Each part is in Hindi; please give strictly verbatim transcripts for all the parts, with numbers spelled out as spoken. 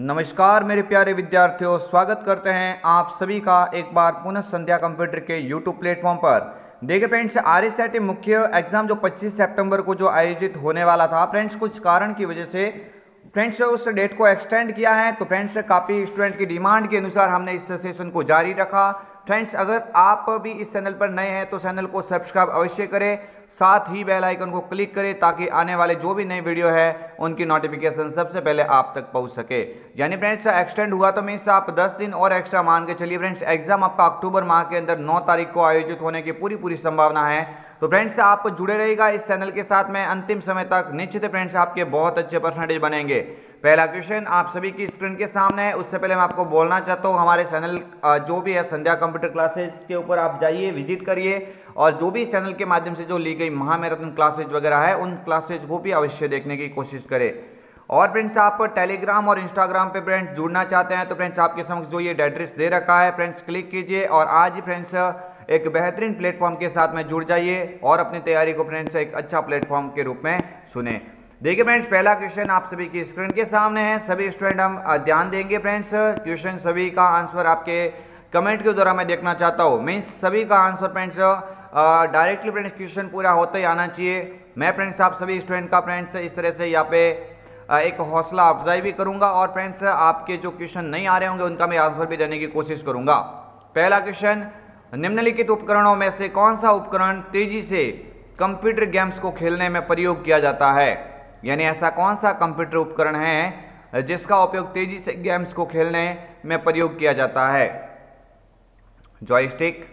नमस्कार मेरे प्यारे विद्यार्थियों, स्वागत करते हैं आप सभी का एक बार पुनः संध्या कंप्यूटर के यूट्यूब प्लेटफॉर्म पर। देखिए फ्रेंड्स, आरएसआईटी मुख्य एग्जाम जो पच्चीस सितंबर को जो आयोजित होने वाला था फ्रेंड्स, कुछ कारण की वजह से फ्रेंड्स उस डेट को एक्सटेंड किया है। तो फ्रेंड्स काफ़ी स्टूडेंट की डिमांड के अनुसार हमने इस सेशन को जारी रखा। फ्रेंड्स अगर आप भी इस चैनल पर नए हैं तो चैनल को सब्सक्राइब अवश्य करें, साथ ही बेल आइकन को क्लिक करें ताकि आने वाले जो भी नई वीडियो है उनकी नोटिफिकेशन सबसे पहले आप तक पहुंच सके। यानी फ्रेंड्स एक्सटेंड हुआ तो मीन्स आप दस दिन और एक्स्ट्रा मान के चलिए। फ्रेंड्स एग्जाम आपका अक्टूबर माह के अंदर नौ तारीख को आयोजित होने की पूरी पूरी संभावना है। तो फ्रेंड्स आप जुड़े रहेगा इस चैनल के साथ में अंतिम समय तक, निश्चित फ्रेंड्स आपके बहुत अच्छे परसेंटेज बनेंगे। पहला क्वेश्चन आप सभी की स्क्रीन के सामने है। उससे पहले मैं आपको बोलना चाहता हूँ हमारे चैनल जो भी है संध्या कंप्यूटर क्लासेज के ऊपर आप जाइए, विजिट करिए और जो भी चैनल के माध्यम से जो ली गई महामैराथन क्लासेज वगैरह है उन क्लासेज को भी अवश्य देखने की कोशिश करें। और फ्रेंड्स आप टेलीग्राम और इंस्टाग्राम पे फ्रेंड्स जुड़ना चाहते हैं तो फ्रेंड्स आपके समक्ष जो ये एड्रेस दे रखा है फ्रेंड्स क्लिक कीजिए और आज ही फ्रेंड्स एक बेहतरीन प्लेटफॉर्म के साथ में जुड़ जाइए और अपनी तैयारी को फ्रेंड्स एक अच्छा प्लेटफॉर्म के रूप में सुने। देखिए फ्रेंड्स पहला क्वेश्चन आप सभी की स्क्रीन के सामने है। सभी स्टूडेंट हम ध्यान देंगे फ्रेंड्स, क्वेश्चन सभी का आंसर आपके कमेंट के द्वारा मैं देखना चाहता हूँ। मीन्स सभी का answer friends directly friends question पूरा होते ही आना चाहिए। मैं फ्रेंड्स आप सभी स्टूडेंट का फ्रेंड्स इस तरह से यहाँ पे एक हौसला अफजाई भी करूंगा और फ्रेंड्स आपके जो क्वेश्चन नहीं आ रहे होंगे उनका मैं आंसर भी देने की कोशिश करूंगा। पहला क्वेश्चन, निम्नलिखित उपकरणों में से कौन सा उपकरण तेजी से कंप्यूटर गेम्स को खेलने में प्रयोग किया जाता है? यानी ऐसा कौन सा कंप्यूटर उपकरण है जिसका उपयोग तेजी से गेम्स को खेलने में प्रयोग किया जाता है? Joystick,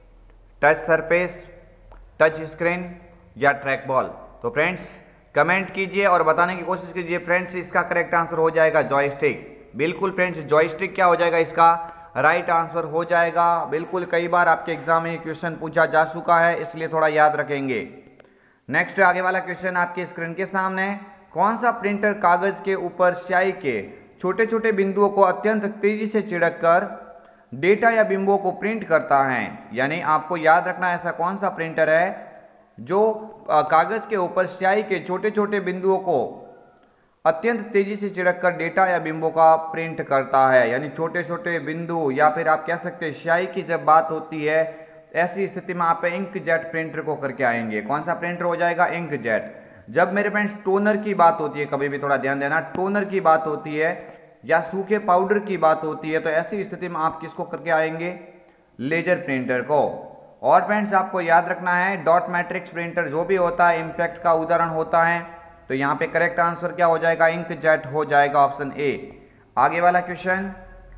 touch surface, touch screen या ट्रैक बॉल? तो फ्रेंड्स कमेंट कीजिए और बताने की कोशिश कीजिए। फ्रेंड्स इसका करेक्ट आंसर हो जाएगा जॉयस्टिक। बिल्कुल फ्रेंड्स जॉयस्टिक क्या हो जाएगा, इसका राइट आंसर हो जाएगा। बिल्कुल कई बार आपके एग्जाम में क्वेश्चन पूछा जा चुका है, इसलिए थोड़ा याद रखेंगे। नेक्स्ट आगे वाला क्वेश्चन आपके स्क्रीन के सामने, कौन सा प्रिंटर कागज के ऊपर स्याही के छोटे छोटे बिंदुओं को अत्यंत तेजी से छिड़क कर डेटा या बिंबुओं को प्रिंट करता है? यानी आपको याद रखना ऐसा कौन सा प्रिंटर है जो कागज के ऊपर स्याही के छोटे छोटे बिंदुओं को अत्यंत तेजी से छिड़क कर डेटा या बिंबुओं का प्रिंट करता है। यानी छोटे छोटे बिंदु या फिर आप कह सकते हैं स्याही की जब बात होती है ऐसी स्थिति में आप इंक जेट प्रिंटर को करके आएंगे। कौन सा प्रिंटर हो जाएगा? Inkjet. जब मेरे फ्रेंड्स टोनर की बात होती है, कभी भी थोड़ा ध्यान देना, टोनर की बात होती है या सूखे पाउडर की बात होती है तो ऐसी स्थिति में आप किसको करके आएंगे? लेजर प्रिंटर को। और फ्रेंड्स आपको याद रखना है डॉट मैट्रिक्स प्रिंटर जो भी होता है इम्पैक्ट का उदाहरण होता है। तो यहाँ पे करेक्ट आंसर क्या हो जाएगा? इंक जेट हो जाएगा, ऑप्शन ए। आगे वाला क्वेश्चन,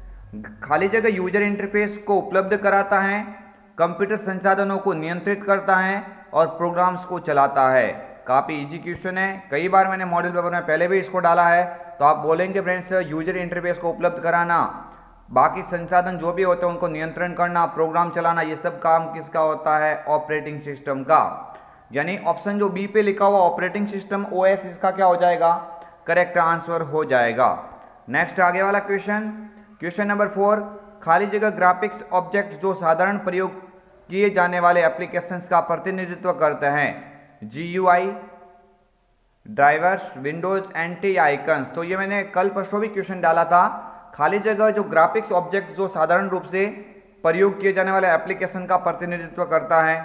खाली जगह यूजर इंटरफेस को उपलब्ध कराता है, कंप्यूटर संसाधनों को नियंत्रित करता है और प्रोग्राम्स को चलाता है। काफी इजी क्वेश्चन है, कई बार मैंने मॉड्यूल पेपर में पहले भी इसको डाला है। तो आप बोलेंगे फ्रेंड्स यूजर इंटरफेस को उपलब्ध कराना, बाकी संसाधन जो भी होते हैं उनको नियंत्रण करना, प्रोग्राम चलाना, ये सब काम किसका होता है? ऑपरेटिंग सिस्टम का। यानी ऑप्शन जो बी पे लिखा हुआ ऑपरेटिंग सिस्टम ओएस, इसका क्या हो जाएगा? करेक्ट आंसर हो जाएगा। नेक्स्ट आगे वाला क्वेश्चन, क्वेश्चन नंबर फोर, खाली जगह ग्राफिक्स ऑब्जेक्ट जो साधारण प्रयोग किए जाने वाले एप्लीकेशंस का प्रतिनिधित्व करते हैं। GUI, drivers, Windows, anti icons. तो ये मैंने कल परसों भी क्वेश्चन डाला था। खाली जगह जो ग्राफिक्स ऑब्जेक्ट जो साधारण रूप से प्रयोग किए जाने वाले एप्लीकेशन का प्रतिनिधित्व करता है,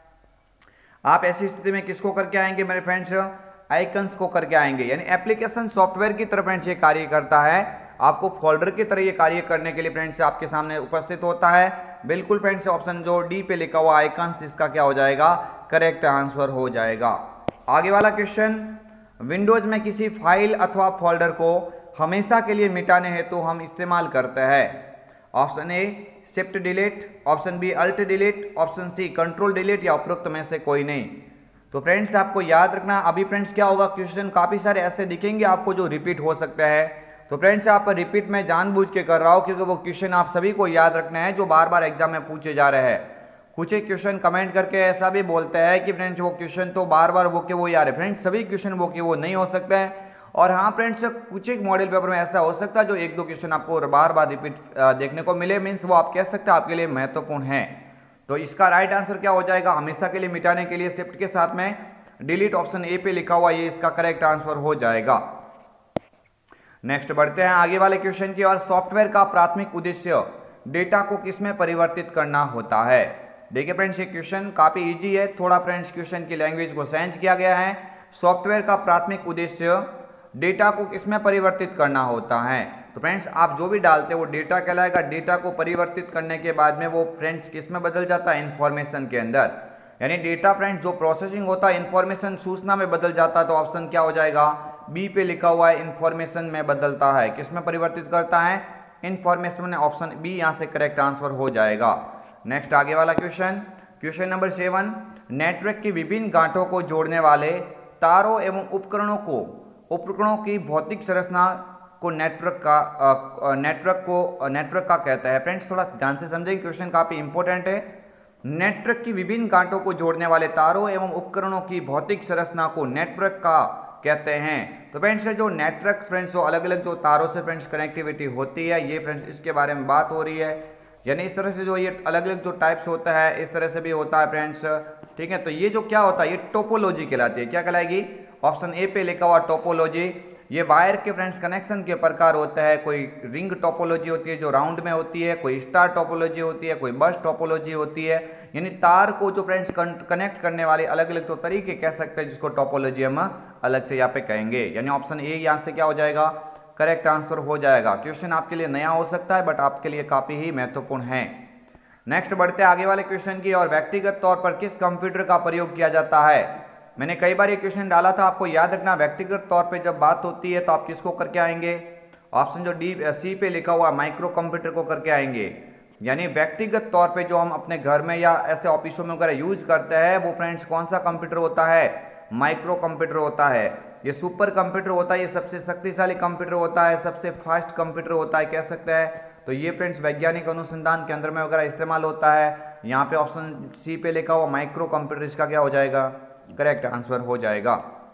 आप ऐसी स्थिति में किसको करके आएंगे मेरे फ्रेंड्स? आइकन्स को करके आएंगे। यानी एप्लीकेशन सॉफ्टवेयर की तरह फ्रेंड्स ये कार्य करता है, आपको फोल्डर की तरह ये कार्य करने के लिए फ्रेंड्स आपके सामने उपस्थित होता है। बिल्कुल फ्रेंड्स ऑप्शन जो डी पे लिखा हुआ आइकन्स, इसका क्या हो जाएगा? करेक्ट आंसर हो जाएगा। आगे वाला क्वेश्चन, विंडोज में किसी फाइल अथवा फोल्डर को हमेशा के लिए मिटाने हेतु तो हम इस्तेमाल करते हैं। Option A shift delete, option B alt delete, option C control delete या उपरोक्त में से कोई नहीं। तो फ्रेंड्स आपको याद रखना, अभी फ्रेंड्स क्या होगा, क्वेश्चन काफी सारे ऐसे दिखेंगे आपको जो रिपीट हो सकते हैं। तो फ्रेंड्स आप रिपीट में जानबूझ के कर रहा हूं क्योंकि वो क्वेश्चन आप सभी को याद रखना है जो बार बार एग्जाम में पूछे जा रहे हैं। कुछ एक क्वेश्चन कमेंट करके ऐसा भी बोलते हैं कि फ्रेंड्स वो क्वेश्चन तो बार बार वो के वो याद है। फ्रेंड्स सभी क्वेश्चन वो के वो नहीं हो सकते हैं। और हाँ फ्रेंड्स कुछ एक मॉडल पेपर में ऐसा हो सकता है जो एक दो क्वेश्चन आपको बार बार रिपीट देखने को मिले, मीन्स वो आप कह सकते हैं आपके लिए महत्वपूर्ण है। तो इसका राइट आंसर क्या हो जाएगा? हमेशा के लिए मिटाने के लिए शिफ्ट के साथ में डिलीट, ऑप्शन ए पे लिखा हुआ, ये इसका करेक्ट आंसर हो जाएगा। नेक्स्ट बढ़ते हैं आगे वाले क्वेश्चन की ओर। सॉफ्टवेयर का प्राथमिक उद्देश्य डेटा को किसमें परिवर्तित करना होता है। देखिए फ्रेंड्स, ये क्वेश्चन काफी इजी है, थोड़ा फ्रेंड्स क्वेश्चन की लैंग्वेज को चेंज किया गया है। सॉफ्टवेयर का प्राथमिक उद्देश्य डेटा को किसमें परिवर्तित करना होता है। तो फ्रेंड्स आप जो भी डालते हैं वो डेटा कहलाएगा। डेटा को परिवर्तित करने के बाद में वो फ्रेंड्स किस में बदल जाता है, इंफॉर्मेशन के अंदर। यानी डेटा फ्रेंड्स जो प्रोसेसिंग होता है इंफॉर्मेशन सूचना में बदल जाता है। तो ऑप्शन क्या हो जाएगा, बी पे लिखा हुआ है इंफॉर्मेशन में बदलता है। किस में परिवर्तित करता है, इंफॉर्मेशन में। ऑप्शन बी यहाँ से करेक्ट आंसर हो जाएगा। नेक्स्ट आगे वाला question, question number seven. Network की विभिन्न गांठों को जोड़ने वाले तारों एवं उपकरणों को उपकरणों की भौतिक संरचना को नेटवर्क का नेटवर्क को नेटवर्क का कहता है। फ्रेंड्स थोड़ा ध्यान से समझेंगे, क्वेश्चन काफी इंपॉर्टेंट है। नेटवर्क की विभिन्न गांठों को जोड़ने वाले तारों एवं उपकरणों की भौतिक संरचना को नेटवर्क का कहते हैं। तो फ्रेंड्स जो नेटवर्क फ्रेंड्स जो अलग अलग जो तारों से फ्रेंड्स कनेक्टिविटी होती है, ये फ्रेंड्स इसके बारे में बात हो रही है। यानी इस तरह से जो ये अलग अलग जो टाइप्स होता है इस तरह से भी होता है फ्रेंड्स, ठीक है। तो ये जो क्या होता है, ये टोपोलॉजी कहलाती है। क्या कहलाएगी, ऑप्शन ए पे लिखा हुआ टोपोलॉजी। ये वायर के फ्रेंड्स कनेक्शन के प्रकार होता है। कोई रिंग टोपोलॉजी होती है जो राउंड में होती है, कोई स्टार टोपोलॉजी होती है, कोई बस टोपोलॉजी होती है। यानी तार को जो फ्रेंड्स कनेक्ट करने वाले अलग अलग तो तरीके कह सकते हैं, जिसको टोपोलॉजी हम अलग से यहाँ पे कहेंगे। यानी ऑप्शन ए यहाँ से क्या हो जाएगा, करेक्ट आंसर हो जाएगा। क्वेश्चन आपके लिए नया हो सकता है बट आपके लिए काफी ही महत्वपूर्ण है। नेक्स्ट बढ़ते हैं आगे वाले क्वेश्चन की। और व्यक्तिगत तौर पर किस कंप्यूटर का प्रयोग किया जाता है। मैंने कई बार ये क्वेश्चन डाला था, आपको याद रखना व्यक्तिगत तौर पे जब बात होती है तो आप किसको करके आएंगे, ऑप्शन जो डी सी पे लिखा हुआ माइक्रो कंप्यूटर को करके आएंगे। यानी व्यक्तिगत तौर पे जो हम अपने घर में या ऐसे ऑफिसों में वगैरह यूज करते हैं वो फ्रेंड्स कौन सा कंप्यूटर होता है, माइक्रो कंप्यूटर होता है। ये सुपर कंप्यूटर होता है, ये सबसे शक्तिशाली कंप्यूटर होता है, सबसे फास्ट कंप्यूटर होता है कह सकते हैं। तो ये फ्रेंड्स वैज्ञानिक अनुसंधान केंद्र में वगैरह इस्तेमाल होता है। यहाँ पे ऑप्शन सी पे लिखा हुआ माइक्रो कंप्यूटर, इसका क्या हो जाएगा, करेक्ट आंसर हो जाएगा।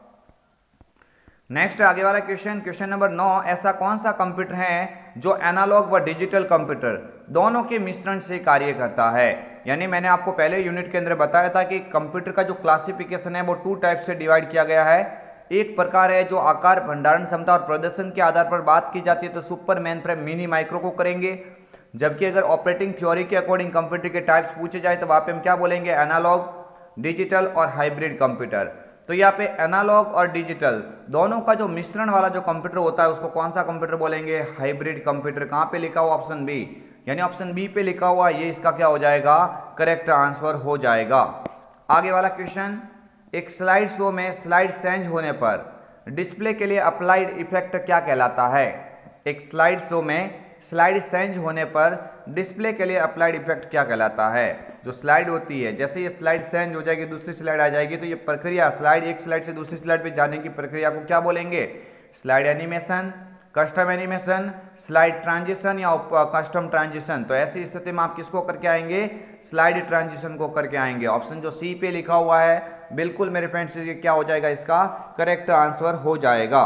नेक्स्ट आगे वाला क्वेश्चन, क्वेश्चन नंबर नौ। ऐसा कौन सा कंप्यूटर है जो एनालॉग व डिजिटल कंप्यूटर दोनों के मिश्रण से कार्य करता है। यानी मैंने आपको पहले यूनिट के अंदर बताया था कि कंप्यूटर का जो क्लासिफिकेशन है वो टू टाइप से डिवाइड किया गया है। एक प्रकार है जो आकार, भंडारण क्षमता और प्रदर्शन के आधार पर बात की जाती है तो super, main frame, mini, micro को करेंगे। जबकि अगर ऑपरेटिंग थ्योरी के अकॉर्डिंग कंप्यूटर के टाइप्स पूछे जाए तो वहां पे हम क्या बोलेंगे, एनालॉग, डिजिटल और हाइब्रिड कंप्यूटर। तो यहाँ पे एनालॉग और डिजिटल दोनों का जो मिश्रण वाला जो कंप्यूटर होता है उसको कौन सा कंप्यूटर बोलेंगे, हाइब्रिड कंप्यूटर। कहाँ पे लिखा हुआ, ऑप्शन बी, यानी ऑप्शन बी पे लिखा हुआ, ये इसका क्या हो जाएगा, करेक्ट आंसर हो जाएगा। आगे वाला क्वेश्चन, एक स्लाइड शो में स्लाइड चेंज होने पर डिस्प्ले के लिए अप्लाइड इफेक्ट क्या कहलाता है। एक स्लाइड शो में स्लाइड चेंज होने पर डिस्प्ले के लिए अप्लाइड इफेक्ट क्या कहलाता है। जो स्लाइड होती है, जैसे ये स्लाइड चेंज हो जाएगी दूसरी स्लाइड आ जाएगी तो ये प्रक्रिया, स्लाइड एक स्लाइड से दूसरी स्लाइड पे जाने की प्रक्रिया को क्या बोलेंगे, slide animation, custom animation, slide transition या कस्टम ट्रांजिशन। तो ऐसी स्थिति में आप किसको करके आएंगे, स्लाइड ट्रांजिशन को करके आएंगे। ऑप्शन जो सी पे लिखा हुआ है बिल्कुल मेरे फ्रेंड्स ये क्या हो जाएगा, इसका करेक्ट आंसर हो जाएगा।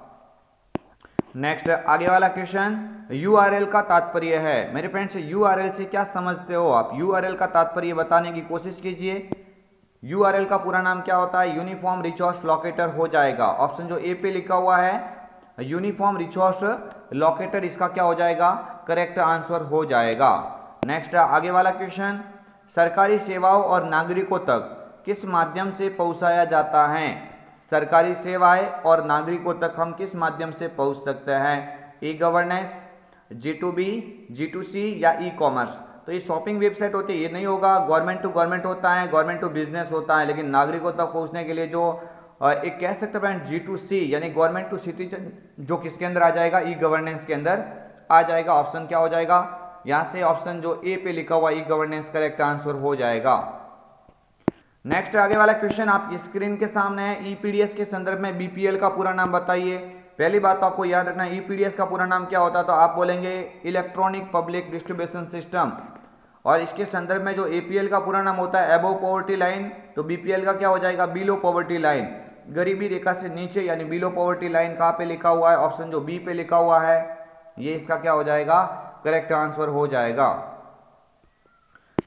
नेक्स्ट आगे वाला क्वेश्चन, यूआरएल का तात्पर्य है। मेरे फ्रेंड्स यूआरएल से क्या समझते हो आप, यूआरएल का तात्पर्य बताने की कोशिश कीजिए। यूआरएल का पूरा नाम क्या होता है, यूनिफॉर्म रिसोर्स लोकेटर हो जाएगा। ऑप्शन जो ए पे लिखा हुआ है यूनिफॉर्म रिसोर्स लोकेटर, इसका क्या हो जाएगा, करेक्ट आंसर हो जाएगा। नेक्स्ट आगे वाला क्वेश्चन, सरकारी सेवाओं और नागरिकों तक किस माध्यम से पहुंचाया जाता है। सरकारी सेवाएं और नागरिकों तक हम किस माध्यम से पहुंच सकते हैं, e governance, G two B, G two C या ई कॉमर्स। तो ये शॉपिंग वेबसाइट होती है, ये नहीं होगा। गवर्नमेंट टू गवर्नमेंट होता है, गवर्नमेंट टू बिजनेस होता है, लेकिन नागरिकों तक पहुंचने के लिए जो एक कह सकते हैं जी टू सी यानी गवर्नमेंट टू सिटीजन, जो किसके अंदर आ जाएगा, ई गवर्नेंस के अंदर आ जाएगा। ऑप्शन क्या हो जाएगा, यहाँ से ऑप्शन जो ए पे लिखा हुआ ई गवर्नेंस करेक्ट आंसर हो जाएगा। नेक्स्ट आगे वाला क्वेश्चन आपकी स्क्रीन के सामने है, ईपीडीएस के संदर्भ में बीपीएल का पूरा नाम बताइए। पहली बात तो आपको याद रखना है ईपीडीएस का पूरा नाम क्या होता है, तो आप बोलेंगे इलेक्ट्रॉनिक पब्लिक डिस्ट्रीब्यूशन सिस्टम। और इसके संदर्भ में जो एपीएल का पूरा नाम होता है अबव पॉवर्टी लाइन, तो बीपीएल का क्या हो जाएगा, बिलो पॉवर्टी लाइन, गरीबी रेखा से नीचे यानी बिलो पॉवर्टी लाइन। कहाँ पे लिखा हुआ है, ऑप्शन जो बी पे लिखा हुआ है, ये इसका क्या हो जाएगा, करेक्ट आंसर हो जाएगा।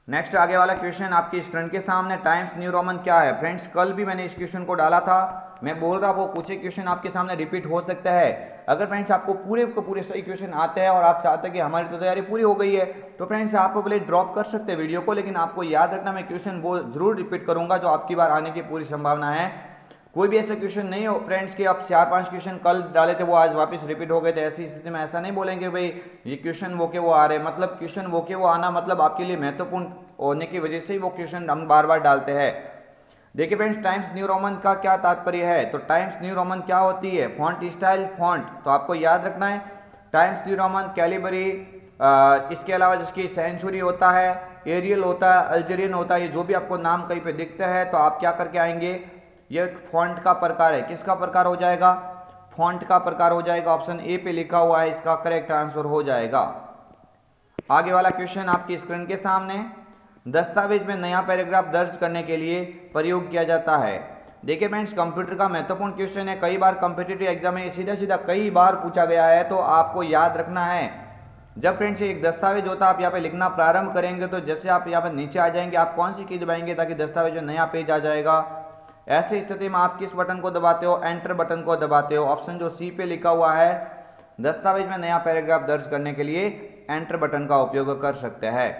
नेक्स्ट आगे वाला क्वेश्चन आपकी स्क्रीन के सामने, टाइम्स न्यू रोमन क्या है। फ्रेंड्स कल भी मैंने इस क्वेश्चन को डाला था, मैं बोल रहा वो कुछ एक क्वेश्चन आपके सामने रिपीट हो सकता है। अगर फ्रेंड्स आपको पूरे को पूरे सही क्वेश्चन आते हैं और आप चाहते हैं कि हमारी तो तैयारी पूरी हो गई है, तो फ्रेंड्स आप पहले ड्रॉप कर सकते हैं वीडियो को, लेकिन आपको याद रखना मैं क्वेश्चन वो जरूर रिपीट करूंगा जो आपकी बार आने की पूरी संभावना है। कोई भी ऐसा क्वेश्चन नहीं हो फ्रेंड्स कि आप चार पांच क्वेश्चन कल डाले थे वो आज वापस रिपीट हो गए थे, ऐसी स्थिति में ऐसा नहीं बोलेंगे भाई ये क्वेश्चन वो के वो आ रहे, मतलब क्वेश्चन वो के वो आना मतलब आपके लिए महत्वपूर्ण होने की वजह से ही वो क्वेश्चन हम बार बार डालते हैं। देखिए फ्रेंड्स टाइम्स न्यू रोमन का क्या तात्पर्य है, तो टाइम्स न्यू रोमन क्या होती है, फॉन्ट स्टाइल फॉन्ट, तो आपको याद रखना है टाइम्स न्यू रोमन कैलिबरी, इसके अलावा जिसकी सेंचुरी होता है, एरियल होता है, अल्जेरियन होता है, ये जो भी आपको नाम कहीं पे दिखता है तो आप क्या करके आएंगे, ये फॉन्ट का प्रकार है। किसका प्रकार हो जाएगा, फॉन्ट का प्रकार हो जाएगा। ऑप्शन ए पे लिखा हुआ है, इसका करेक्ट आंसर हो जाएगा। आगे वाला क्वेश्चन आपकी स्क्रीन के सामने, दस्तावेज में नया पैराग्राफ दर्ज करने के लिए प्रयोग किया जाता है। देखिए फ्रेंड्स कंप्यूटर का महत्वपूर्ण क्वेश्चन है, कई बार कॉम्पिटिटिव एग्जाम में सीधा सीधा कई बार पूछा गया है, तो आपको याद रखना है जब फ्रेंड्स एक दस्तावेज होता है आप यहाँ पे लिखना प्रारंभ करेंगे तो जैसे आप यहाँ पे नीचे आ जाएंगे आप कौन सी की दबाएंगे ताकि दस्तावेज में नया पेज आ जाएगा। ऐसी स्थिति में आप किस बटन को दबाते हो, एंटर बटन को दबाते हो। ऑप्शन जो सी पे लिखा हुआ है दस्तावेज में नया पैराग्राफ दर्ज करने के लिए एंटर बटन का उपयोग कर सकते हैं।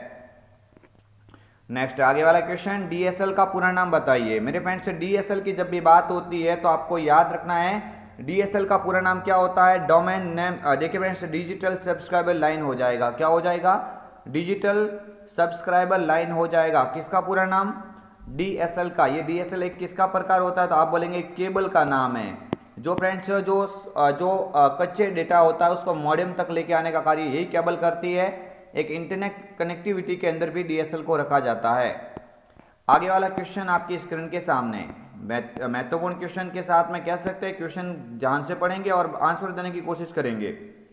नेक्स्ट आगे वाला क्वेश्चन, डीएसएल का पूरा नाम बताइए। मेरे फ्रेंड्स डीएसएल की जब भी बात होती है तो आपको याद रखना है डीएसएल का पूरा नाम क्या होता है, डोमेन नेम। देखिए फ्रेंड्स डिजिटल सब्सक्राइबर लाइन हो जाएगा, क्या हो जाएगा, डिजिटल सब्सक्राइबर लाइन हो जाएगा। किसका पूरा नाम, डीएसएल का। ये डीएसएल एक किसका प्रकार होता है, तो आप बोलेंगे केबल का नाम है। जो फ्रेंड्स जो जो कच्चे डेटा होता है उसको मॉडेम तक लेके आने का कार्य यही केबल करती है। एक इंटरनेट कनेक्टिविटी के अंदर भी डीएसएल को रखा जाता है। आगे वाला क्वेश्चन आपकी स्क्रीन के सामने, महत्वपूर्ण क्वेश्चन के साथ में कह सकते हैं क्वेश्चन ध्यान से पढ़ेंगे और आंसर देने की कोशिश करेंगे।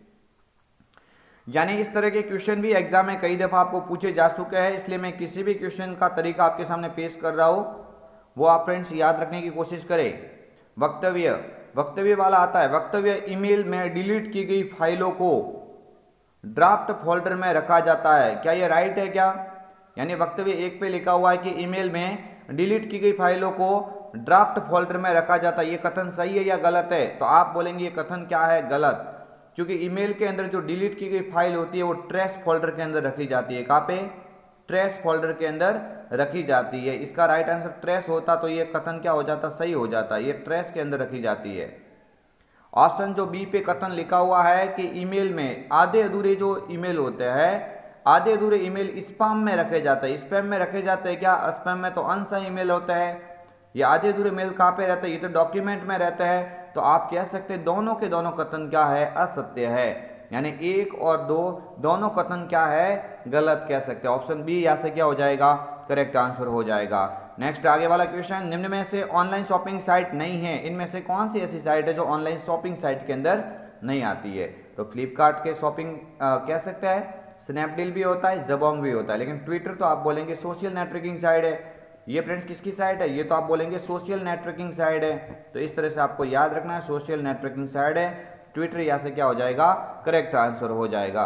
यानी इस तरह के क्वेश्चन भी एग्जाम में कई दफा आपको पूछे जा चुके हैं, इसलिए मैं किसी भी क्वेश्चन का तरीका आपके सामने पेश कर रहा हूं वो आप फ्रेंड्स याद रखने की कोशिश करें। वक्तव्य, वक्तव्य वाला आता है, वक्तव्य ईमेल में डिलीट की गई फाइलों को ड्राफ्ट फोल्डर में रखा जाता है। क्या ये राइट है क्या, यानी वक्तव्य एक पे लिखा हुआ है कि ईमेल में डिलीट की गई फाइलों को ड्राफ्ट फोल्डर में रखा जाता है, ये कथन सही है या गलत है, तो आप बोलेंगे ये कथन क्या है, गलत। क्योंकि ईमेल के अंदर जो डिलीट की गई फाइल होती है वो ट्रेश फोल्डर के अंदर रखी जाती है। कहाँ पे, ट्रेश फोल्डर के अंदर रखी जाती है। इसका राइट आंसर ट्रेश होता तो ये कथन क्या हो जाता, सही हो जाता, ये ट्रेश के अंदर रखी जाती है। ऑप्शन जो बी पे कथन लिखा हुआ है कि ईमेल में आधे अधूरे जो ईमेल होते हैं, आधे अधूरे ईमेल स्पैम में रखे जाते हैं। स्पैम में रखे जाते हैं क्या, स्पैम में तो अनसही ईमेल होता है। ये आधे अधूरे मेल कहाँ पे रहते हैं, ये तो डॉक्यूमेंट में रहते हैं। तो आप कह सकते हैं दोनों के दोनों कथन क्या है, असत्य है। यानी एक और दो दोनों कथन क्या है, गलत कह सकते हैं। ऑप्शन बी यहाँ से क्या हो जाएगा, करेक्ट आंसर हो जाएगा। नेक्स्ट आगे वाला क्वेश्चन, निम्न में से ऑनलाइन शॉपिंग साइट नहीं है, इनमें से कौन सी ऐसी साइट है जो ऑनलाइन शॉपिंग साइट के अंदर नहीं आती है। तो फ्लिपकार्ट के शॉपिंग कह सकते हैं, स्नैपडील भी होता है, जबोंग भी होता है, लेकिन ट्विटर तो आप बोलेंगे सोशल नेटवर्किंग साइट है। ये फ्रेंड्स किसकी साइट है, ये तो आप बोलेंगे सोशल नेटवर्किंग साइट है। तो इस तरह से आपको याद रखना है सोशल नेटवर्किंग साइट है, ट्विटर यहाँ से क्या हो जाएगा, करेक्ट आंसर हो जाएगा।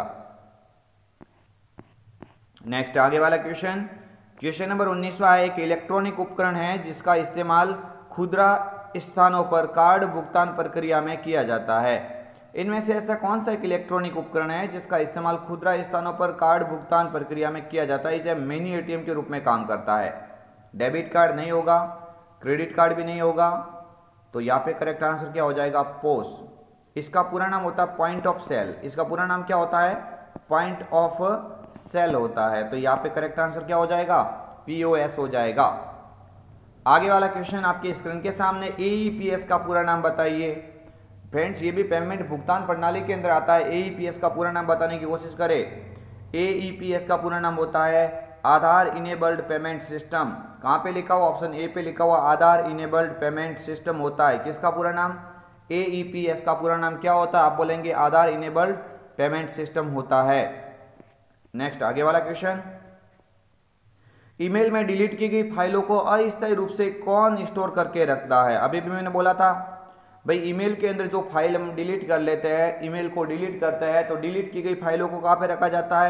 नेक्स्ट आगे वाला क्वेश्चन, क्वेश्चन नंबर उन्नीसवां है, एक इलेक्ट्रॉनिक उपकरण है जिसका इस्तेमाल खुदरा स्थानों पर कार्ड भुगतान प्रक्रिया में किया जाता है। इनमें से ऐसा कौन सा एक इलेक्ट्रॉनिक उपकरण है जिसका इस्तेमाल खुदरा स्थानों पर कार्ड भुगतान प्रक्रिया में किया जाता है, इसे मिनी एटीएम के रूप में काम करता है। डेबिट कार्ड नहीं होगा, क्रेडिट कार्ड भी नहीं होगा, तो यहाँ पे करेक्ट आंसर क्या हो जाएगा, पोस। इसका पूरा नाम होता है पॉइंट ऑफ सेल, इसका पूरा नाम क्या होता है, पॉइंट ऑफ सेल होता है। तो यहाँ पे करेक्ट आंसर क्या हो जाएगा, पीओएस हो जाएगा। आगे वाला क्वेश्चन आपकी स्क्रीन के सामने, एईपीएस का पूरा नाम बताइए। फ्रेंड्स ये भी पेमेंट भुगतान प्रणाली के अंदर आता है। एईपीएस का पूरा नाम बताने की कोशिश करें। एईपीएस का पूरा नाम होता है आधार इनेबल्ड पेमेंट सिस्टम। कहाँ पे लिखा हुआ, ऑप्शन ए पे लिखा हुआ आधार इनेबल्ड पेमेंट सिस्टम होता है। किसका पूरा नाम, एईपीएस का पूरा नाम क्या होता है, आप बोलेंगे आधार इनेबल्ड पेमेंट सिस्टम होता है। नेक्स्ट आगे वाला क्वेश्चन, ईमेल में डिलीट की गई फाइलों को अस्थायी रूप से कौन स्टोर करके रखता है। अभी भी मैंने बोला था भाई ईमेल के अंदर जो फाइल हम डिलीट कर लेते हैं, ईमेल को डिलीट करते हैं, तो डिलीट की गई फाइलों को कहाँ पे रखा जाता है,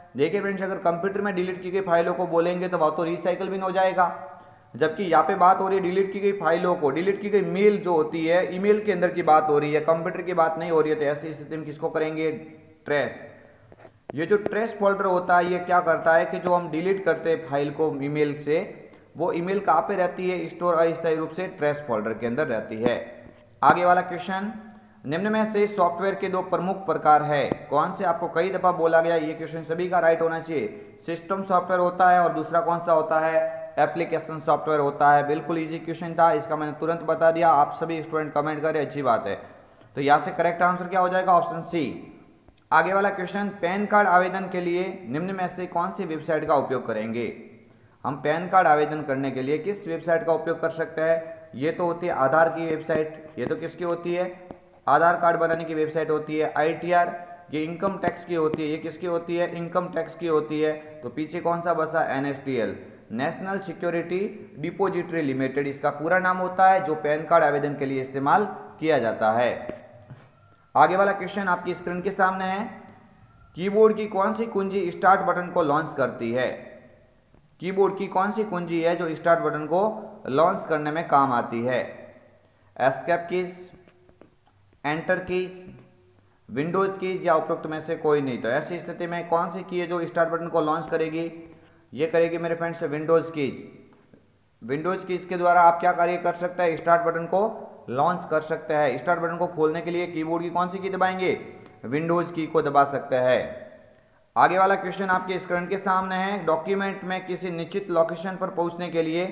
देखिए फ्रेंड्स, अगर कंप्यूटर में डिलीट की गई फाइलों को बोलेंगे तो वह तो रिसाइकल भी हो जाएगा, जबकि यहाँ पे बात हो रही है डिलीट की गई फाइलों को, डिलीट की गई मेल जो होती है, ईमेल के अंदर की बात हो रही है, कंप्यूटर की बात नहीं हो रही है। तो ऐसी स्थिति में किसको करेंगे? ट्रेस। ये जो ट्रेस फोल्डर होता है ये क्या करता है कि जो हम डिलीट करते हैं फाइल को ईमेल से, वो ईमेल कहाँ पे रहती है? स्टोर अस्थायी रूप से ट्रेस फोल्डर के अंदर रहती है। आगे वाला क्वेश्चन, निम्न में से सॉफ्टवेयर के दो प्रमुख प्रकार है, कौन से? आपको कई दफा बोला गया, ये क्वेश्चन सभी का राइट होना चाहिए। सिस्टम सॉफ्टवेयर होता है और दूसरा कौन सा होता है? एप्लीकेशन सॉफ्टवेयर होता है। बिल्कुल इजी क्वेश्चन था, इसका मैंने तुरंत बता दिया। आप सभी स्टूडेंट कमेंट करें, अच्छी बात है। तो यहाँ से करेक्ट आंसर क्या हो जाएगा? Option C. आगे वाला क्वेश्चन, पैन कार्ड आवेदन के लिए निम्न में से कौन सी वेबसाइट का उपयोग करेंगे? हम पैन कार्ड आवेदन करने के लिए किस वेबसाइट का उपयोग कर सकते हैं? ये तो होती है आधार की वेबसाइट। ये तो किसकी होती है? आधार कार्ड बनाने की वेबसाइट होती है। आई टी आर ये इनकम टैक्स की होती है। ये किसकी होती है? इनकम टैक्स की होती है। तो पीछे कौन सा बसा? N S D L, national security depository limited इसका पूरा नाम होता है, जो पैन कार्ड आवेदन के लिए इस्तेमाल किया जाता है। आगे वाला क्वेश्चन आपकी स्क्रीन के सामने है, कीबोर्ड की कौन सी कुंजी स्टार्ट बटन को लॉन्च करती है? कीबोर्ड की कौन सी कुंजी है जो स्टार्ट बटन को लॉन्च करने में काम आती है? Escape keys, enter keys, Windows keys या उपरोक्त में से कोई नहीं। तो ऐसी स्थिति में कौन सी की है जो स्टार्ट बटन को लॉन्च करेगी? ये करेगी मेरे friends Windows keys. Windows keys के द्वारा आप क्या कार्य कर सकते हैं? स्टार्ट बटन को लॉन्च कर सकते हैं। स्टार्ट बटन को खोलने के लिए कीबोर्ड की कौन सी की दबाएंगे? विंडोज की को दबा सकते हैं। आगे वाला क्वेश्चन आपके स्क्रीन के सामने है, डॉक्यूमेंट में किसी निश्चित लोकेशन पर पहुंचने के लिए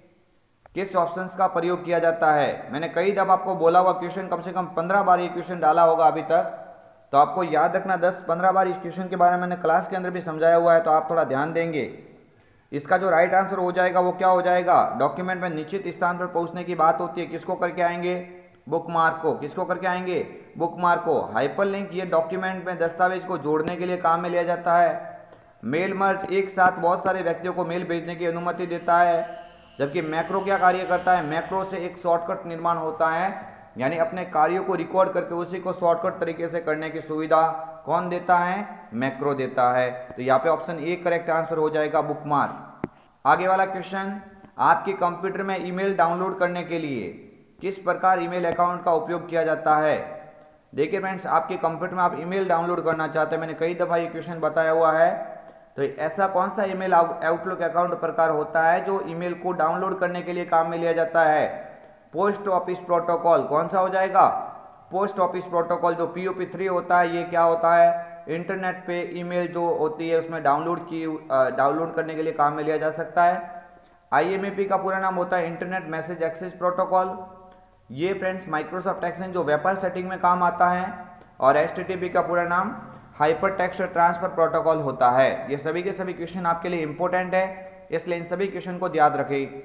किस ऑप्शंस का प्रयोग किया जाता है? मैंने कई दफा आपको बोला हुआ क्वेश्चन, कम से कम पंद्रह बार ये क्वेश्चन डाला होगा अभी तक, तो आपको याद रखना दस पंद्रह बार इस क्वेश्चन के बारे में मैंने क्लास के अंदर भी समझाया हुआ है, तो आप थोड़ा ध्यान देंगे। इसका जो राइट आंसर हो जाएगा वो क्या हो जाएगा? डॉक्यूमेंट में निश्चित स्थान पर पहुंचने की बात होती है, किसको करके आएंगे? बुकमार्क को। किसको करके आएंगे? बुकमार्क को। हाइपरलिंक ये डॉक्यूमेंट में दस्तावेज को जोड़ने के लिए काम में लिया जाता है। मेल मर्ज एक साथ बहुत सारे व्यक्तियों को मेल भेजने की अनुमति देता है। जबकि मैक्रो क्या कार्य करता है? मैक्रो से एक शॉर्टकट निर्माण होता है, यानी अपने कार्यों को रिकॉर्ड करके उसी को शॉर्टकट तरीके से करने की सुविधा कौन देता है? मैक्रो देता है। तो यहाँ पे ऑप्शन ए करेक्ट आंसर हो जाएगा, बुकमार्क। आगे वाला क्वेश्चन, आपके कंप्यूटर में ईमेल डाउनलोड करने के लिए किस प्रकार ईमेल अकाउंट का उपयोग किया जाता है? देखिए फ्रेंड्स, आपके कंप्यूटर में आप ईमेल डाउनलोड करना चाहते हैं, मैंने कई दफा ये क्वेश्चन बताया हुआ है। तो ऐसा कौन सा ईमेल आउटलुक अकाउंट प्रकार होता है जो ईमेल को डाउनलोड करने के लिए काम में लिया जाता है? Post office protocol. कौन सा हो जाएगा? Post office protocol. जो पी ओ पी थ्री होता है, ये क्या होता है? इंटरनेट पे ईमेल जो होती है उसमें डाउनलोड की डाउनलोड करने के लिए काम में लिया जा सकता है। आई एम ए पी का पूरा नाम होता है इंटरनेट मैसेज एक्सेस प्रोटोकॉल। ये फ्रेंड्स माइक्रोसॉफ्ट एक्सेंज जो वेपर सेटिंग में काम आता है। और एच टी टी पी का पूरा नाम हाइपर टेक्स्ट ट्रांसफर प्रोटोकॉल होता है। ये सभी के सभी क्वेश्चन आपके लिए इंपॉर्टेंट है, इसलिए इन सभी क्वेश्चन को याद रखें।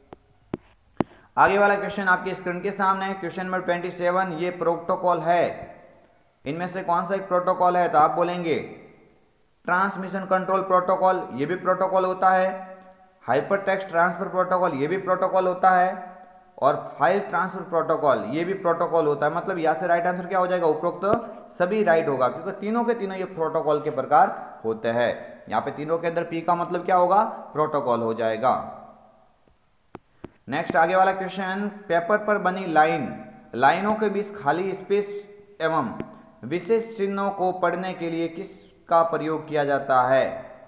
आगे वाला क्वेश्चन आपकी स्क्रीन के सामने है, क्वेश्चन नंबर ट्वेंटी सेवन। ये प्रोटोकॉल है, इनमें से कौन सा एक प्रोटोकॉल है? तो आप बोलेंगे ट्रांसमिशन कंट्रोल प्रोटोकॉल, ये भी प्रोटोकॉल होता है। हाइपर टेक्स्ट ट्रांसफर प्रोटोकॉल, ये भी प्रोटोकॉल होता है। और फाइल ट्रांसफर प्रोटोकॉल, ये भी प्रोटोकॉल होता है। मतलब यहाँ से राइट आंसर क्या हो जाएगा? उपरोक्त सभी राइट होगा, क्योंकि तीनों के तीनों ये प्रोटोकॉल के प्रकार होते हैं। यहाँ पे तीनों के अंदर पी का मतलब क्या होगा? प्रोटोकॉल हो जाएगा। नेक्स्ट आगे वाला क्वेश्चन, पेपर पर बनी लाइन लाइनों के बीच खाली स्पेस एवं विशेष चिन्हों को पढ़ने के लिए किसका प्रयोग किया जाता है?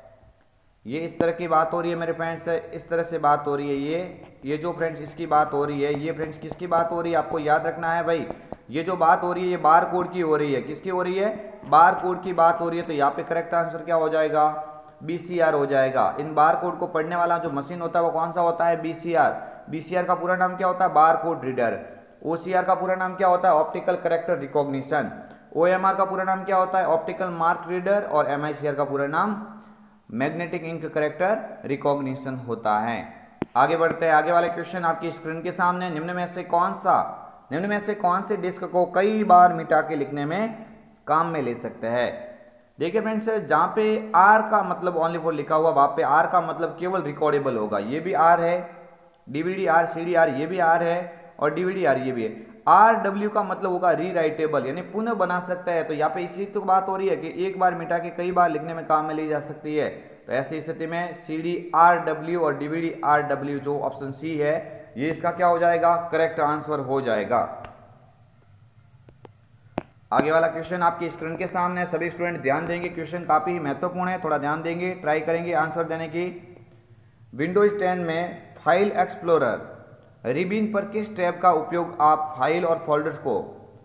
ये इस तरह की बात हो रही है मेरे फ्रेंड्स, इस तरह से बात हो रही है। ये ये जो फ्रेंड्स इसकी बात हो रही है, ये फ्रेंड्स किसकी बात हो रही है? आपको याद रखना है भाई, ये जो बात हो रही है ये बार कोड की हो रही है। किसकी हो रही है? बार कोड की बात हो रही है। तो यहाँ पे करेक्ट आंसर क्या हो जाएगा? बी सी आर हो जाएगा। इन बार कोड को पढ़ने वाला जो मशीन होता है वो कौन सा होता है? B C R. B C R का पूरा नाम क्या होता है? Bar code reader. O C R का पूरा नाम क्या होता है? Optical character recognition. O M R का पूरा नाम क्या होता है? Optical mark reader. और एम आई सी आर का पूरा नाम मैग्नेटिक इंक कैरेक्टर रिकॉग्निशन होता है। आगे बढ़ते हैं, आगे वाले क्वेश्चन आपकी स्क्रीन के सामने, निम्न में से कौन सा निम्न में से कौन से डिस्क को कई बार मिटा के लिखने में काम में ले सकते हैं? देखिए फ्रेंड्स, जहाँ पे आर का मतलब ओनली फॉर लिखा हुआ, वहाँ पे आर का मतलब केवल रिकॉर्डेबल होगा। ये भी आर है, डीवीडी आर, सीडी आर ये भी आर है, और डीवीडी आर ये भी है। आर डब्ल्यू का मतलब होगा रीराइटेबल, यानी पुनः बना सकता है। तो यहाँ पे इसी तो बात हो रही है कि एक बार मिटा के कई बार लिखने में काम में ली जा सकती है। तो ऐसी स्थिति में सी डी आर डब्ल्यू और डीवीडी आर डब्ल्यू जो ऑप्शन सी है ये इसका क्या हो जाएगा, करेक्ट आंसर हो जाएगा। आगे वाला क्वेश्चन आपकी स्क्रीन के सामने, सभी स्टूडेंट ध्यान देंगे, क्वेश्चन काफी महत्वपूर्ण है, थोड़ा ध्यान देंगे, ट्राई करेंगे आंसर देने की। विंडोज टेन में फाइल एक्सप्लोरर रिबिन पर किस टैब का उपयोग आप फाइल और फोल्डर्स को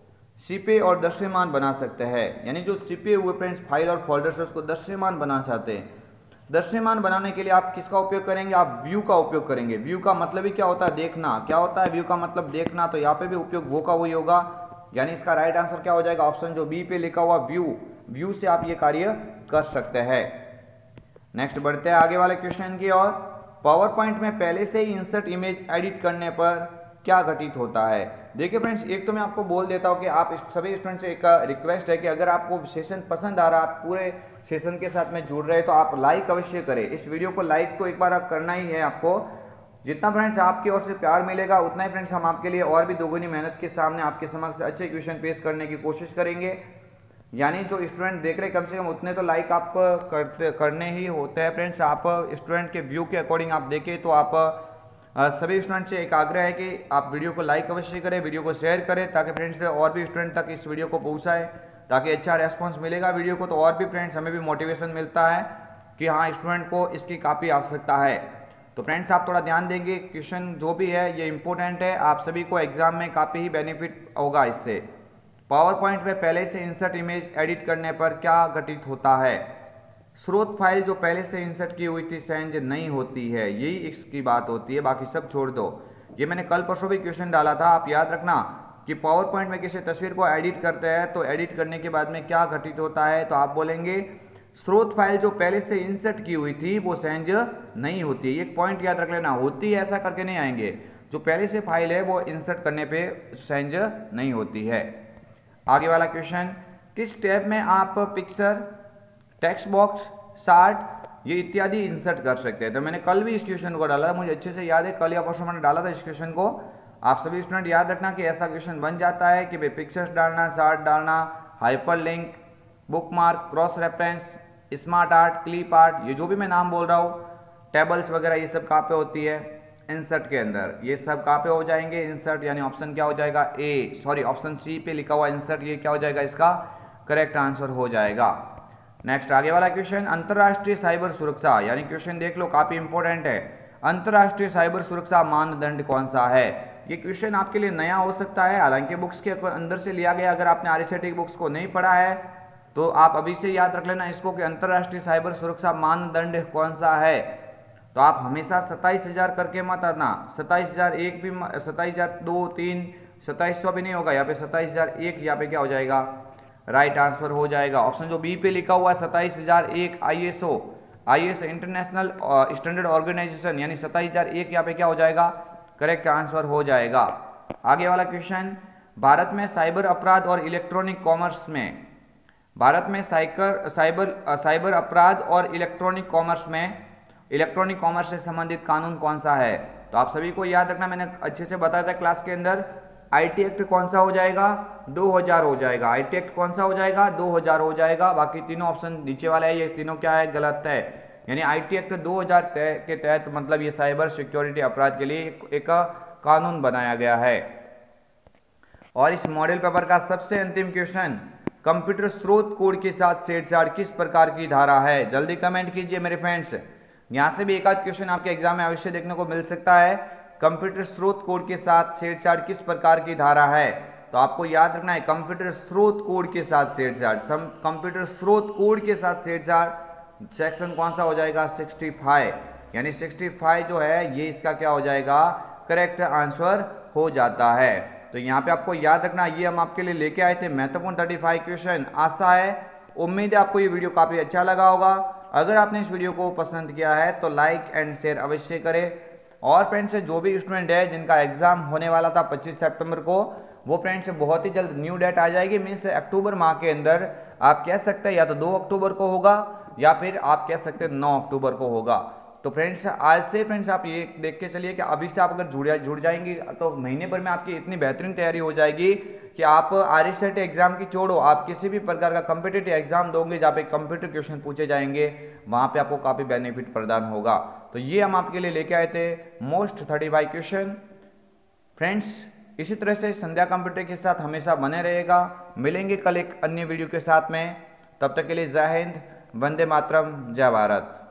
छिपे और दृश्यमान बना सकते हैं, यानी जो छिपे हुए फ्रेंड्स फाइल और फोल्डर्स है उसको दृश्यमान बना चाहते हैं। दृश्यमान बनाने के लिए आप किसका उपयोग करेंगे, आप व्यू का उपयोग करेंगे। व्यू का मतलब ही क्या होता है, देखना। क्या होता है व्यू का मतलब, देखना। तो यहाँ पे भी उपयोग वो का वही होगा, यानी इसका राइट आंसर क्या हो जाएगा, ऑप्शन जो बी पे लिखा हुआ व्यू। व्यू से आप ये कार्य कर सकते हैं। नेक्स्ट बढ़ते हैं आगे वाले क्वेश्चन की ओर। पावर पॉइंट में पहले से ही इंसर्ट इमेज एडिट करने पर क्या घटित होता है। देखिए फ्रेंड्स, एक तो मैं आपको बोल देता हूँ कि आप सभी स्टूडेंट से एक रिक्वेस्ट है कि अगर आपको सेशन पसंद आ रहा है, आप पूरे सेशन के साथ में जुड़ रहे हैं, तो आप लाइक अवश्य करें। इस वीडियो को लाइक तो एक बार आप करना ही है आपको। जितना फ्रेंड्स आपकी ओर से प्यार मिलेगा उतना ही फ्रेंड्स हम आपके लिए और भी दोगुनी मेहनत के सामने आपके समक्ष अच्छे क्वेश्चन पेश करने की कोशिश करेंगे। यानी जो स्टूडेंट देख रहे हैं कम से कम उतने तो लाइक आप करते करने ही होते हैं फ्रेंड्स। आप स्टूडेंट के व्यू के अकॉर्डिंग आप देखें तो आप सभी स्टूडेंट से एक आग्रह है कि आप वीडियो को लाइक अवश्य करें, वीडियो को शेयर करें, ताकि फ्रेंड्स और भी स्टूडेंट तक इस वीडियो को पहुंचाए, ताकि अच्छा रेस्पॉन्स मिलेगा वीडियो को, तो और भी फ्रेंड्स हमें भी मोटिवेशन मिलता है कि हाँ स्टूडेंट को इसकी काफ़ी आवश्यकता है। तो फ्रेंड्स आप थोड़ा ध्यान देंगे, क्वेश्चन जो भी है ये इंपॉर्टेंट है, आप सभी को एग्जाम में काफ़ी ही बेनिफिट होगा इससे। पावर पॉइंट में पहले से इंसर्ट इमेज एडिट करने पर क्या घटित होता है। स्रोत फाइल जो पहले से इंसर्ट की हुई थी सेंड नहीं होती है, यही इसकी बात होती है, बाकी सब छोड़ दो। ये मैंने कल परसों भी क्वेश्चन डाला था, आप याद रखना कि पावर पॉइंट में किसी तस्वीर को एडिट करते हैं तो एडिट करने के बाद में क्या घटित होता है, तो आप बोलेंगे स्रोत फाइल जो पहले से इंसर्ट की हुई थी वो सेंड नहीं होती है। एक पॉइंट याद रख लेना, होती है ऐसा करके नहीं आएंगे, जो पहले से फाइल है वो इंसर्ट करने पे सेंड नहीं होती है। आगे वाला क्वेश्चन, किस टैब में आप पिक्चर, टेक्स्ट बॉक्स, चार्ट ये इत्यादि इंसर्ट कर सकते हैं। तो मैंने कल भी इस क्वेश्चन को डाला था, मुझे अच्छे से याद है, कल या परसों मैंने डाला था इस क्वेश्चन को। आप सभी स्टूडेंट याद रखना कि ऐसा क्वेश्चन बन जाता है कि भाई पिक्चर्स डालना, चार्ट डालना, hyper link, bookmark, cross reference, smart art, clip art, ये जो भी मैं नाम बोल रहा हूँ, टेबल्स वगैरह, ये सब कहाँ पे होती है, इंसर्ट के अंदर। ये सब कहाँ पे हो जाएंगे, इंसर्ट, यानी ऑप्शन क्या हो जाएगा ए, सॉरी ऑप्शन सी पे लिखा हुआ इंसर्ट, ये क्या हो जाएगा, इसका करेक्ट आंसर हो जाएगा। नेक्स्ट आगे वाला क्वेश्चन, अंतरराष्ट्रीय साइबर सुरक्षा, यानी क्वेश्चन देख लो काफी इंपॉर्टेंट है। अंतरराष्ट्रीय साइबर सुरक्षा मानदंड कौन सा है। ये क्वेश्चन आपके लिए नया हो सकता है, हालांकि बुक्स के अंदर से लिया गया। अगर आपने आर्यभट्ट बुक्स को नहीं पढ़ा है तो आप अभी से याद रख लेना इसको कि अंतरराष्ट्रीय साइबर सुरक्षा मानदंड कौन सा है। तो आप हमेशा सत्ताईस हजार करके मत आना, सत्ताईस हजार एक भी, सत्ताईस हजार दो तीन, सत्ताईस सौ भी नहीं होगा, यहाँ पे सत्ताईस हजार एक, यहाँ पे क्या हो जाएगा, राइट आंसर हो जाएगा। ऑप्शन जो बी पे लिखा हुआ है सत्ताईस हजार एक I S O, I S international standard organization, यानी सत्ताईस हजार एक यहाँ पे क्या हो जाएगा, करेक्ट आंसर हो जाएगा। आगे वाला क्वेश्चन, भारत में साइबर अपराध और इलेक्ट्रॉनिक कॉमर्स में, भारत में साइकर साइबर साइबर अपराध और इलेक्ट्रॉनिक कॉमर्स में, इलेक्ट्रॉनिक कॉमर्स से संबंधित कानून कौन सा है। तो आप सभी को याद रखना, मैंने अच्छे से बताया था क्लास के अंदर, आईटी एक्ट कौन सा हो जाएगा, दो हज़ार हो जाएगा। आईटी एक्ट कौन सा हो जाएगा, दो हज़ार हो जाएगा। बाकी तीनों ऑप्शन नीचे वाला है, ये तीनों क्या है, गलत है। यानी आईटी एक्ट दो हज़ार के तहत मतलब ये साइबर सिक्योरिटी अपराध के लिए एक, एक कानून बनाया गया है। और इस मॉडल पेपर का सबसे अंतिम क्वेश्चन, कंप्यूटर स्रोत कोड के साथ छेड़छाड़ किस प्रकार की धारा है। जल्दी कमेंट कीजिए मेरे फ्रेंड्स, यहाँ से भी एक आध क्वेश्चन आपके एग्जाम में अवश्य देखने को मिल सकता है। कंप्यूटर स्रोत कोड के साथ छेड़छाड़ किस प्रकार की धारा है। तो आपको याद रखना है कंप्यूटर स्रोत कोड के साथ छेड़छाड़, कंप्यूटर स्रोत कोड के साथ छेड़छाड़ सेक्शन कौन सा हो जाएगा, पैंसठ, यानी पैंसठ जो है ये इसका क्या हो जाएगा, करेक्ट आंसर हो जाता है। तो यहाँ पे आपको याद रखना, ये हम आपके लिए लेके आए थे महत्वपूर्ण पैंतीस क्वेश्चन। आशा है, उम्मीद है आपको ये वीडियो काफी अच्छा लगा होगा। अगर आपने इस वीडियो को पसंद किया है तो लाइक एंड शेयर अवश्य करें। और फ्रेंड्स जो भी स्टूडेंट है जिनका एग्जाम होने वाला था पच्चीस सितंबर को, वो फ्रेंड्स बहुत ही जल्द न्यू डेट आ जाएगी, मीन्स अक्टूबर माह के अंदर आप कह सकते हैं या तो दो अक्टूबर को होगा या फिर आप कह सकते हैं नौ अक्टूबर को होगा। तो फ्रेंड्स आज से फ्रेंड्स आप ये देख के चलिए कि अभी से आप अगर जुड़ जुड़ जाएंगे तो महीने भर में आपकी इतनी बेहतरीन तैयारी हो जाएगी कि आप आर एस सेट एग्जाम की छोड़ो, आप किसी भी प्रकार का कम्पिटेटिव एग्जाम दोगे जहाँ पे कंप्यूटर क्वेश्चन पूछे जाएंगे वहाँ पे आपको काफ़ी बेनिफिट प्रदान होगा। तो ये हम आपके लिए लेके आए थे most thirty five question. Friends इसी तरह से संध्या कंप्यूटर के साथ हमेशा बने रहेगा। मिलेंगे कल एक अन्य वीडियो के साथ में, तब तक के लिए जय हिंद, वंदे मातरम, जय भारत।